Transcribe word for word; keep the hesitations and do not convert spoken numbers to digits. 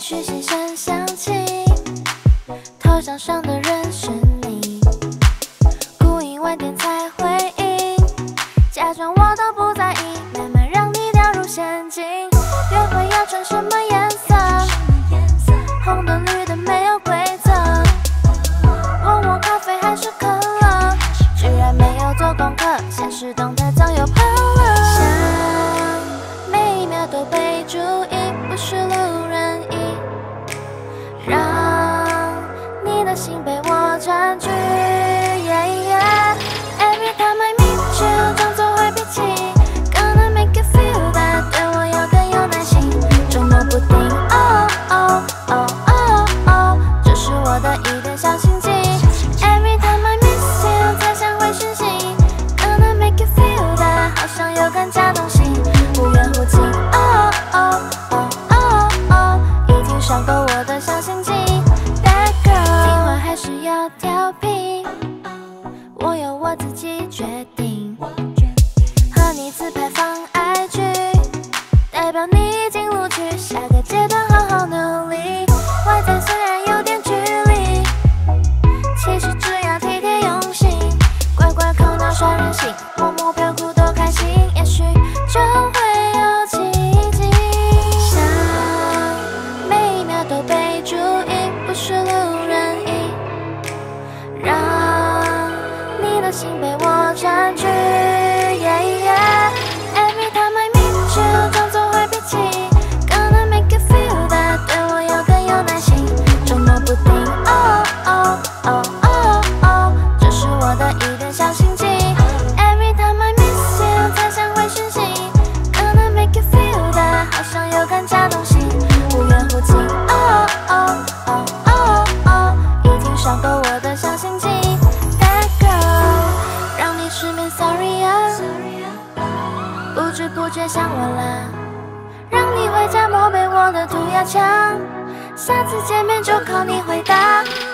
许心声响起，头像上的人是你，故意晚点才回应，假装我都不在意，慢慢让你掉入陷阱。约会要穿什么颜色？红的绿的没有规则，问我咖啡还是可乐，居然没有做功课，现实动态早有喷了。想每一秒都被注意，不是路人乙，让你的心被我占据。Yeah, yeah. Every time I meet you， 装作坏脾气 ，Gonna make you feel that， 对我要更有耐心，捉摸不定。Oh oh oh oh oh， 这是我的一点小心机。Every time I miss you， 才想回讯息 ，Gonna make you feel that， 好像有更加动心，无缘无尽。Oh oh oh oh oh， 已经上够我的小心机。Bad girl， 听话还是要调皮，我由我自己决定。和你自拍放 I G， 代表你已经录取，下个阶段好好努力。外在虽然有点距离，其实只要体贴用心，乖乖扣脑刷人性，默默表哭多开心，也许就会有奇迹。想每一秒都被注意，不是路人乙，让你的心被我占据。Yeah, yeah. Every time I meet you， 装作坏脾气 ，Gonna make you feel that， 对我要更有耐心，捉摸不定。Oh oh oh oh oh， 这是我的一点小心机。Every time I miss you， 才想回讯息 ，Gonna make you feel that， 好像有更加动心，无缘无尽。Oh oh oh oh oh， 已经上够我的小心机。Bad girl， 让你失眠 ，Sorry 啊，不知不觉想我啦，让你回家默背我的涂鸦墙，下次见面就靠你回答。